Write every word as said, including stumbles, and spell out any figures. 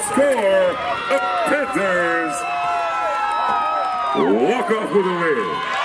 score, the Panthers walk off with a win.